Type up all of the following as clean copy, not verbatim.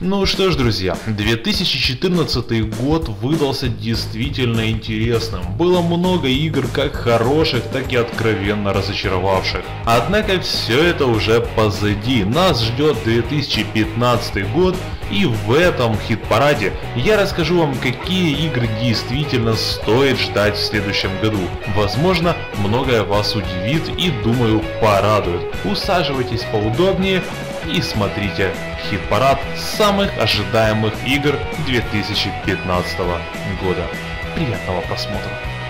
Ну что ж, друзья, 2014 год выдался действительно интересным. Было много игр как хороших, так и откровенно разочаровавших. Однако все это уже позади. Нас ждет 2015 год, и в этом хит-параде я расскажу вам, какие игры действительно стоит ждать в следующем году. Возможно, многое вас удивит и, думаю, порадует. Усаживайтесь поудобнее и смотрите хит-парад самых ожидаемых игр 2015 года. Приятного просмотра!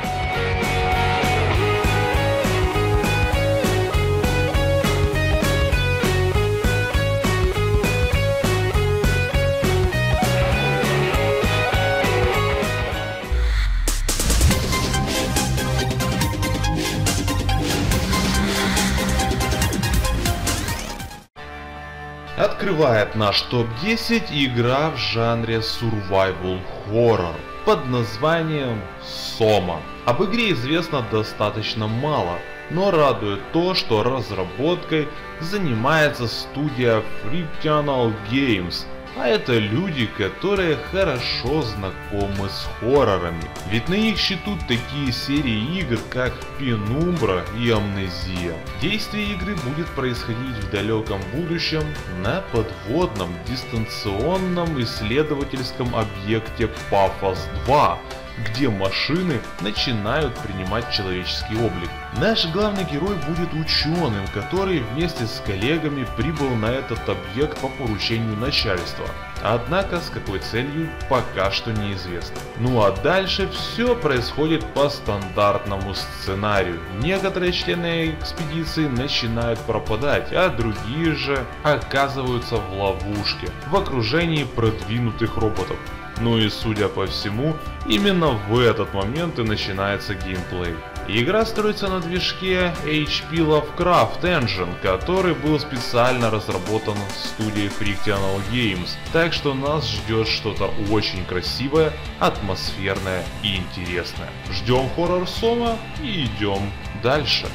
Открывает наш топ-10 игра в жанре Survival Horror под названием Soma. Об игре известно достаточно мало, но радует то, что разработкой занимается студия Frictional Games. А это люди, которые хорошо знакомы с хоррорами. Ведь на их счету такие серии игр, как Penumbra и Amnesia. Действие игры будет происходить в далеком будущем на подводном дистанционном исследовательском объекте Paphos 2, где машины начинают принимать человеческий облик. Наш главный герой будет ученым, который вместе с коллегами прибыл на этот объект по поручению начальства. Однако с какой целью пока что неизвестно. Ну а дальше все происходит по стандартному сценарию. Некоторые члены экспедиции начинают пропадать, а другие же оказываются в ловушке в окружении продвинутых роботов. Ну и судя по всему, именно в этот момент и начинается геймплей. Игра строится на движке HP Lovecraft Engine, который был специально разработан студией Frictional Games, так что нас ждет что-то очень красивое, атмосферное и интересное. Ждем хоррор Soma и идем дальше.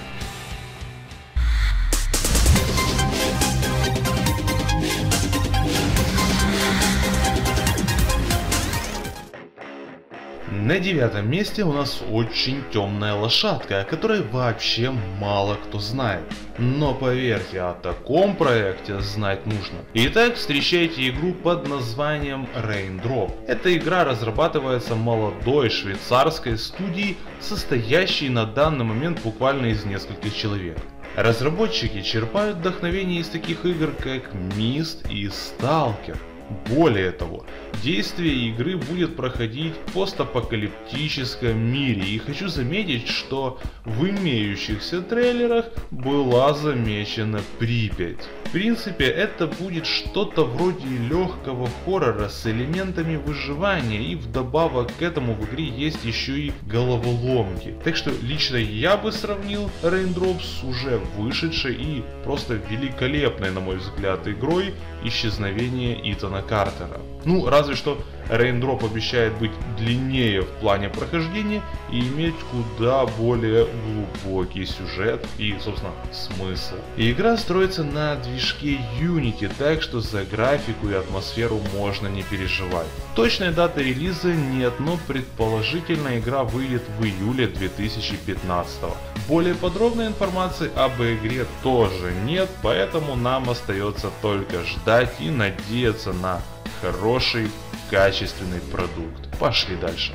На 9 месте у нас очень темная лошадка, о которой вообще мало кто знает. Но поверьте, о таком проекте знать нужно. Итак, встречайте игру под названием Raindrop. Эта игра разрабатывается молодой швейцарской студией, состоящей на данный момент буквально из нескольких человек. Разработчики черпают вдохновение из таких игр, как Myst и Stalker. Более того, действие игры будет проходить в постапокалиптическом мире, и хочу заметить, что в имеющихся трейлерах была замечена Припять. В принципе, это будет что-то вроде легкого хоррора с элементами выживания, и вдобавок к этому в игре есть еще и головоломки. Так что лично я бы сравнил Raindrop с уже вышедшей и просто великолепной, на мой взгляд, игрой Исчезновение Итана Картера. Ну, разве что Raindrop обещает быть длиннее в плане прохождения и иметь куда более глубокий сюжет и, собственно, смысл. И игра строится на движке Unity, так что за графику и атмосферу можно не переживать. Точной даты релиза нет, но предположительно игра выйдет в июле 2015. Более подробной информации об игре тоже нет, поэтому нам остается только ждать и надеяться на хороший, качественный продукт. Пошли дальше.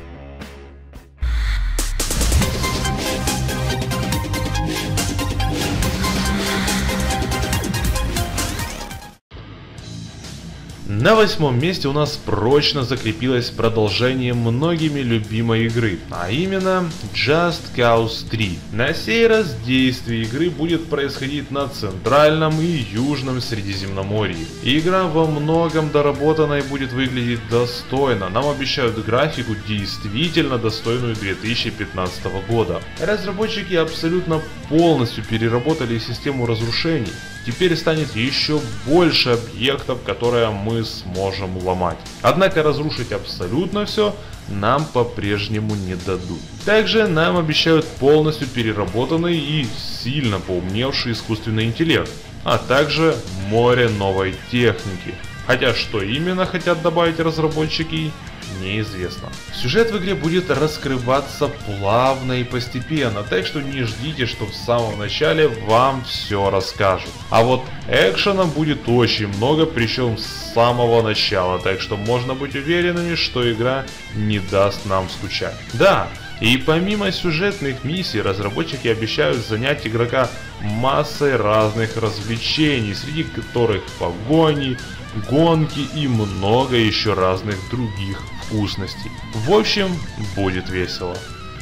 На 8 месте у нас прочно закрепилось продолжение многими любимой игры, а именно Just Cause 3. На сей раз действие игры будет происходить на Центральном и Южном Средиземноморье. Игра во многом доработана и будет выглядеть достойно. Нам обещают графику действительно достойную 2015 года. Разработчики абсолютно полностью переработали систему разрушений. Теперь станет еще больше объектов, которые мы сможем ломать. Однако разрушить абсолютно все нам по-прежнему не дадут. Также нам обещают полностью переработанный и сильно поумневший искусственный интеллект, а также море новой техники. Хотя что именно хотят добавить разработчики, неизвестно. Сюжет в игре будет раскрываться плавно и постепенно, так что не ждите, что в самом начале вам все расскажут. А вот экшена будет очень много, причем с самого начала, так что можно быть уверенными, что игра не даст нам скучать. Да, и помимо сюжетных миссий, разработчики обещают занять игрока массой разных развлечений, среди которых погони, гонки и много еще разных других вкусностей. В общем, будет весело.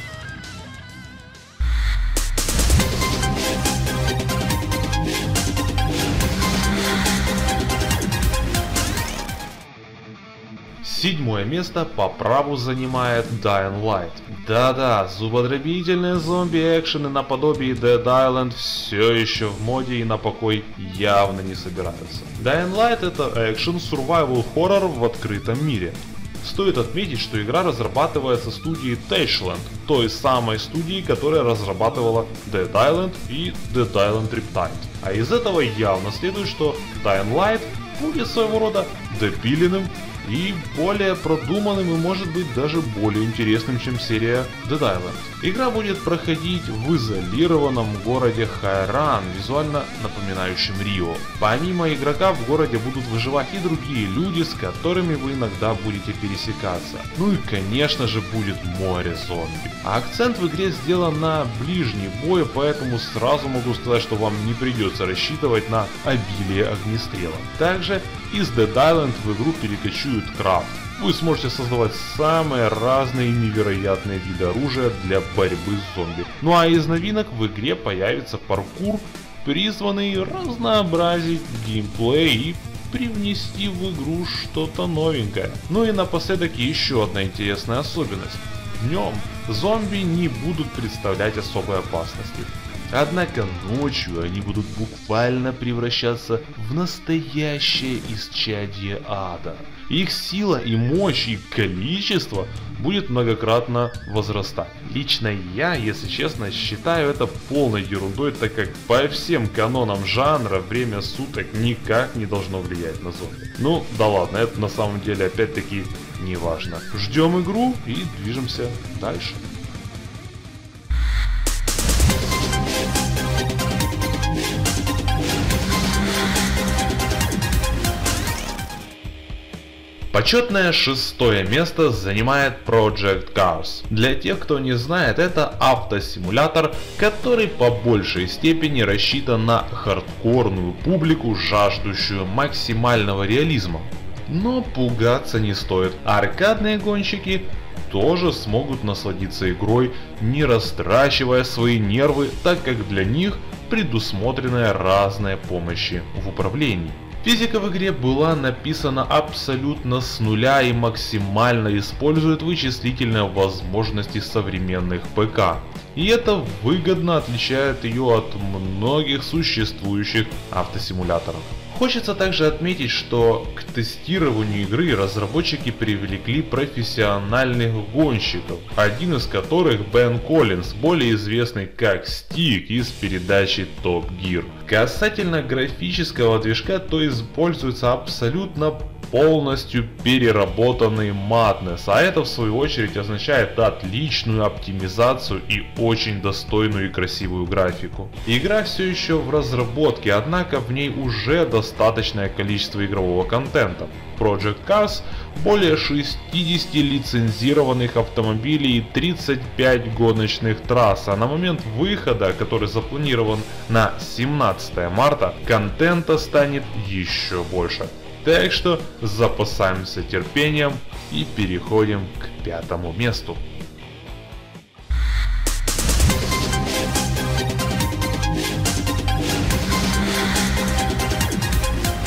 Седьмое место по праву занимает Dying Light. Да-да, зубодробительные зомби-экшены наподобие Dead Island все еще в моде и на покой явно не собираются. Dying Light — это экшен survival horror в открытом мире. Стоит отметить, что игра разрабатывается студией Techland, той самой студией, которая разрабатывала Dead Island и Dead Island Riptide. А из этого явно следует, что Dying Light будет своего рода допиленным и более продуманным и может быть даже более интересным, чем серия Dead Island. Игра будет проходить в изолированном городе Хайран, визуально напоминающем Рио. Помимо игрока в городе будут выживать и другие люди, с которыми вы иногда будете пересекаться. Ну и конечно же будет море зомби. А акцент в игре сделан на ближний бой, поэтому сразу могу сказать, что вам не придется рассчитывать на обилие огнестрела. Также из Dead Island в игру перекочует крафт. Вы сможете создавать самые разные невероятные виды оружия для борьбы с зомби. Ну а из новинок в игре появится паркур, призванный разнообразить геймплей и привнести в игру что-то новенькое. Ну и напоследок еще одна интересная особенность. Днем зомби не будут представлять особой опасности. Однако ночью они будут буквально превращаться в настоящее исчадие ада. Их сила и мощь и количество будет многократно возрастать. Лично я, если честно, считаю это полной ерундой, так как по всем канонам жанра время суток никак не должно влиять на зомби. Ну да ладно, это на самом деле опять-таки не важно. Ждем игру и движемся дальше. Почетное шестое место занимает Project Cars. Для тех, кто не знает, это автосимулятор, который по большей степени рассчитан на хардкорную публику, жаждущую максимального реализма. Но пугаться не стоит. Аркадные гонщики тоже смогут насладиться игрой, не растрачивая свои нервы, так как для них предусмотрены разные помощи в управлении. Физика в игре была написана абсолютно с нуля и максимально использует вычислительные возможности современных ПК. И это выгодно отличает ее от многих существующих автосимуляторов. Хочется также отметить, что к тестированию игры разработчики привлекли профессиональных гонщиков, один из которых Бен Коллинз, более известный как Стик из передачи Top Gear. Касательно графического движка, то используется абсолютно полностью переработанный Madness, а это в свою очередь означает отличную оптимизацию и очень достойную и красивую графику. Игра все еще в разработке, однако в ней уже достаточное количество игрового контента. Project Cars, более 60 лицензированных автомобилей и 35 гоночных трасс, а на момент выхода, который запланирован на 17 марта, контента станет еще больше. Так что запасаемся терпением и переходим к пятому месту.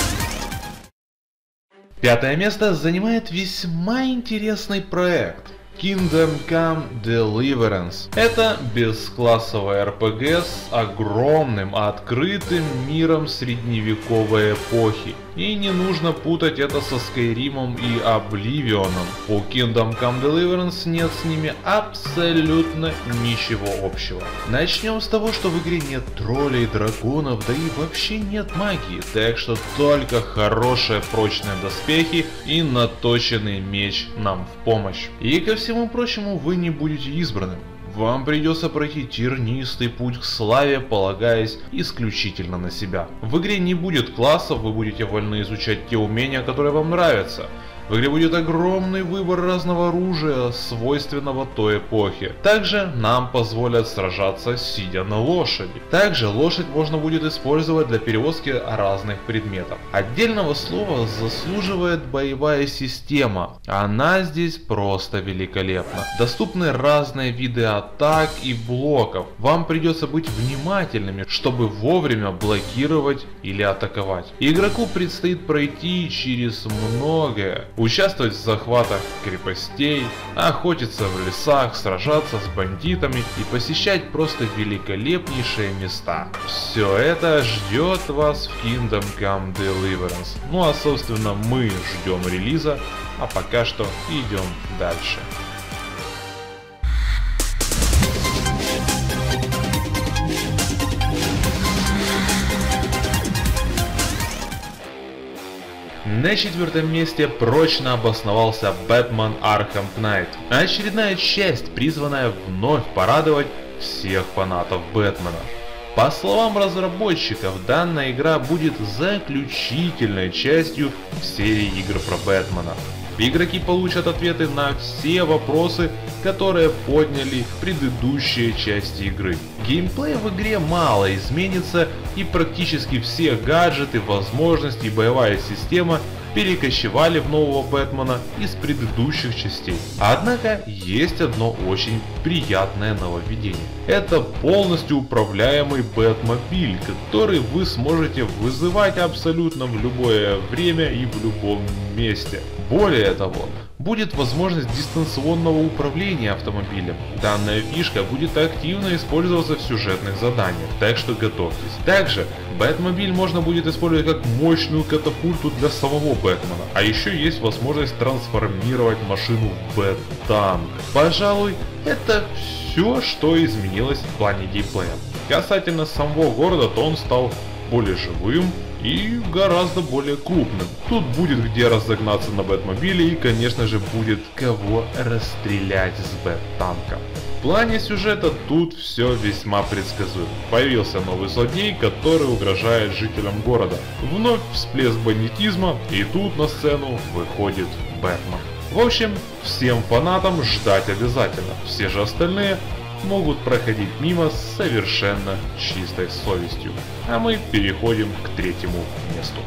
Пятое место занимает весьма интересный проект. Kingdom Come Deliverance. Это бесклассовая RPG с огромным открытым миром средневековой эпохи. И не нужно путать это со Skyrim и Oblivion. У Kingdom Come Deliverance нет с ними абсолютно ничего общего. Начнем с того, что в игре нет троллей, драконов, да и вообще нет магии, так что только хорошие прочные доспехи и наточенный меч нам в помощь. И ко всему прочему, вы не будете избранным. Вам придется пройти тернистый путь к славе, полагаясь исключительно на себя. В игре не будет классов, вы будете вольны изучать те умения, которые вам нравятся. В игре будет огромный выбор разного оружия, свойственного той эпохе. Также нам позволят сражаться сидя на лошади. Также лошадь можно будет использовать для перевозки разных предметов. Отдельного слова заслуживает боевая система. Она здесь просто великолепна. Доступны разные виды атак и блоков. Вам придется быть внимательными, чтобы вовремя блокировать или атаковать. Игроку предстоит пройти через многое. Участвовать в захватах крепостей, охотиться в лесах, сражаться с бандитами и посещать просто великолепнейшие места. Все это ждет вас в Kingdom Come Deliverance. Ну а собственно мы ждем релиза, а пока что идем дальше. На четвертом месте прочно обосновался Batman Arkham Knight. Очередная часть, призванная вновь порадовать всех фанатов Бэтмена. По словам разработчиков, данная игра будет заключительной частью в серии игр про Бэтмена. Игроки получат ответы на все вопросы, которые подняли предыдущие части игры. Геймплей в игре мало изменится, и практически все гаджеты, возможности и боевая система перекочевали в нового Бэтмена из предыдущих частей. Однако есть одно очень приятное нововведение. Это полностью управляемый Бэтмобиль, который вы сможете вызывать абсолютно в любое время и в любом месте. Более того, будет возможность дистанционного управления автомобилем. Данная фишка будет активно использоваться в сюжетных заданиях, так что готовьтесь. Также Бэтмобиль можно будет использовать как мощную катапульту для самого Бэтмена, а еще есть возможность трансформировать машину в Бэт-танк. Пожалуй, это все, что изменилось в плане геймплея. Касательно самого города, то он стал более живым и гораздо более крупным. Тут будет где разогнаться на Бэтмобиле и, конечно же, будет кого расстрелять с Бэт-танка. В плане сюжета тут все весьма предсказуемо. Появился новый злодей, который угрожает жителям города. Вновь всплеск бандитизма, и тут на сцену выходит Бэтмен. В общем, всем фанатам ждать обязательно. Все же остальные могут проходить мимо с совершенно чистой совестью. А мы переходим к третьему месту.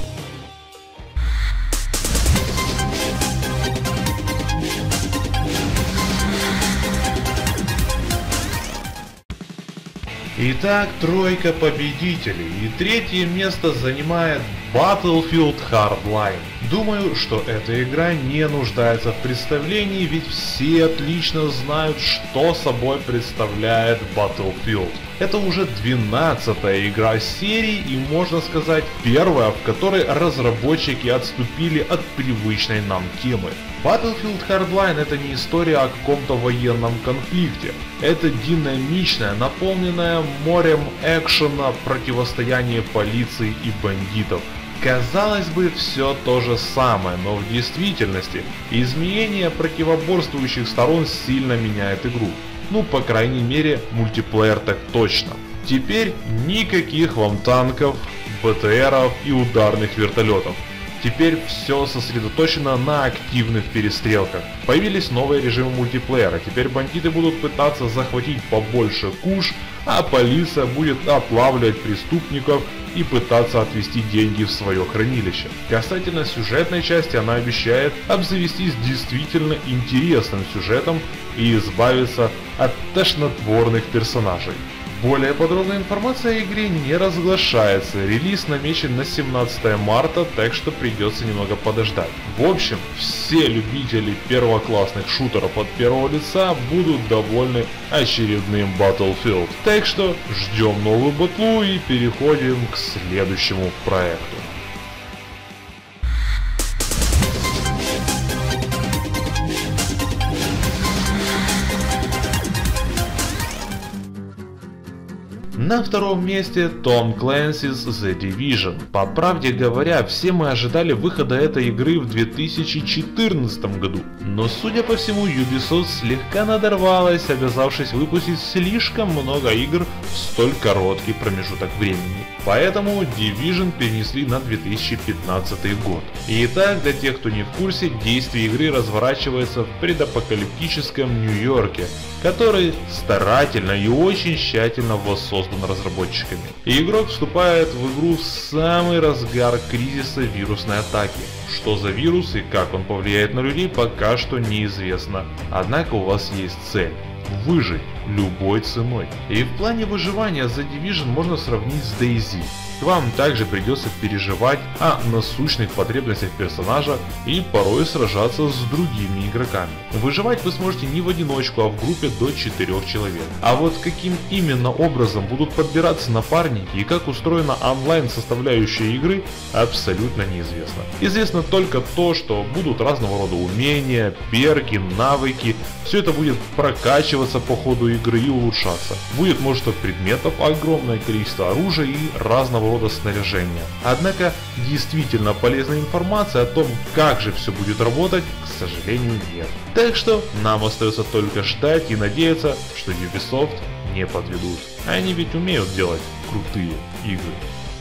Итак, тройка победителей, и третье место занимает Battlefield Hardline. Думаю, что эта игра не нуждается в представлении, ведь все отлично знают, что собой представляет Battlefield. Это уже 12-я игра серии и, можно сказать, первая, в которой разработчики отступили от привычной нам темы. Battlefield Hardline — это не история о каком-то военном конфликте. Это динамичное, наполненное морем экшена противостояние полиции и бандитов. Казалось бы, все то же самое, но в действительности изменение противоборствующих сторон сильно меняет игру. Ну, по крайней мере, мультиплеер так точно. Теперь никаких вам танков, БТРов и ударных вертолетов. Теперь все сосредоточено на активных перестрелках. Появились новые режимы мультиплеера. Теперь бандиты будут пытаться захватить побольше куш, а полиция будет отлавливать преступников и пытаться отвести деньги в свое хранилище. Касательно сюжетной части, она обещает обзавестись действительно интересным сюжетом и избавиться от тошнотворных персонажей. Более подробная информация о игре не разглашается, релиз намечен на 17 марта, так что придется немного подождать. В общем, все любители первоклассных шутеров от первого лица будут довольны очередным Battlefield. Так что ждем новую батлу и переходим к следующему проекту. На втором месте Tom Clancy's The Division. По правде говоря, все мы ожидали выхода этой игры в 2014 году. Но судя по всему, Ubisoft слегка надорвалась, обязавшись выпустить слишком много игр в столь короткий промежуток времени. Поэтому Division перенесли на 2015 год. Итак, для тех, кто не в курсе, действие игры разворачивается в предапокалиптическом Нью-Йорке, который старательно и очень тщательно воссоздан разработчиками. И игрок вступает в игру в самый разгар кризиса вирусной атаки. Что за вирус и как он повлияет на людей, пока что неизвестно. Однако у вас есть цель – выжить любой ценой. И в плане выживания The Division можно сравнить с DayZ. Вам также придется переживать о насущных потребностях персонажа и порой сражаться с другими игроками. Выживать вы сможете не в одиночку, а в группе до 4 человек. А вот каким именно образом будут подбираться напарники и как устроена онлайн составляющая игры, абсолютно неизвестно. Известно только то, что будут разного рода умения, перки, навыки. Все это будет прокачиваться по ходу игры и улучшаться. Будет множество предметов, огромное количество оружия и разного рода снаряжения. Однако действительно полезная информация о том, как же все будет работать, к сожалению, нет. Так что нам остается только ждать и надеяться, что Ubisoft не подведут. Они ведь умеют делать крутые игры.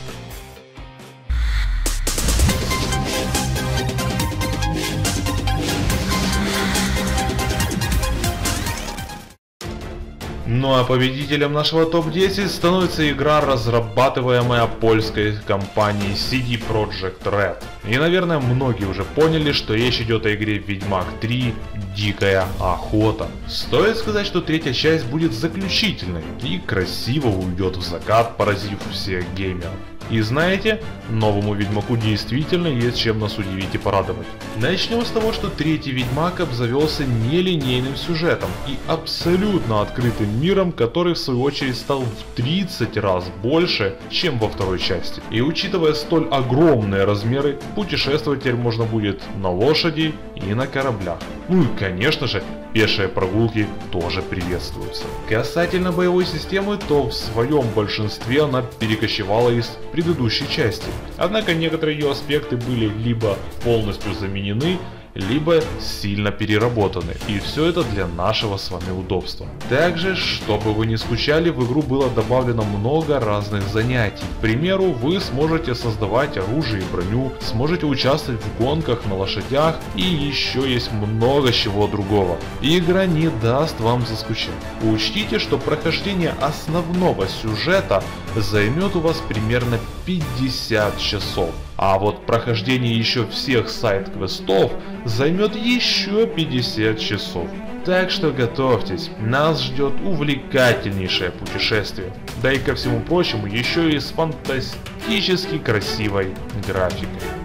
Ну а победителем нашего топ-10 становится игра, разрабатываемая польской компанией CD Projekt Red. И наверное многие уже поняли, что речь идет о игре Ведьмак 3 Дикая Охота. Стоит сказать, что третья часть будет заключительной и красиво уйдет в закат, поразив всех геймеров. И знаете, новому Ведьмаку действительно есть чем нас удивить и порадовать. Начнем с того, что третий Ведьмак обзавелся нелинейным сюжетом и абсолютно открытым миром, который в свою очередь стал в 30 раз больше, чем во второй части. И учитывая столь огромные размеры, путешествовать теперь можно будет на лошади и на кораблях. Ну и конечно же, пешие прогулки тоже приветствуются. Касательно боевой системы, то в своем большинстве она перекочевала из предыдущей части. Однако некоторые ее аспекты были либо полностью заменены, либо сильно переработаны, и все это для нашего с вами удобства. Также, чтобы вы не скучали, в игру было добавлено много разных занятий. К примеру, вы сможете создавать оружие и броню, сможете участвовать в гонках на лошадях и еще есть много чего другого. Игра не даст вам заскучать. Учтите, что прохождение основного сюжета займет у вас примерно 50 часов. А вот прохождение еще всех сайд-квестов займет еще 50 часов. Так что готовьтесь, нас ждет увлекательнейшее путешествие. Да и ко всему прочему еще и с фантастически красивой графикой.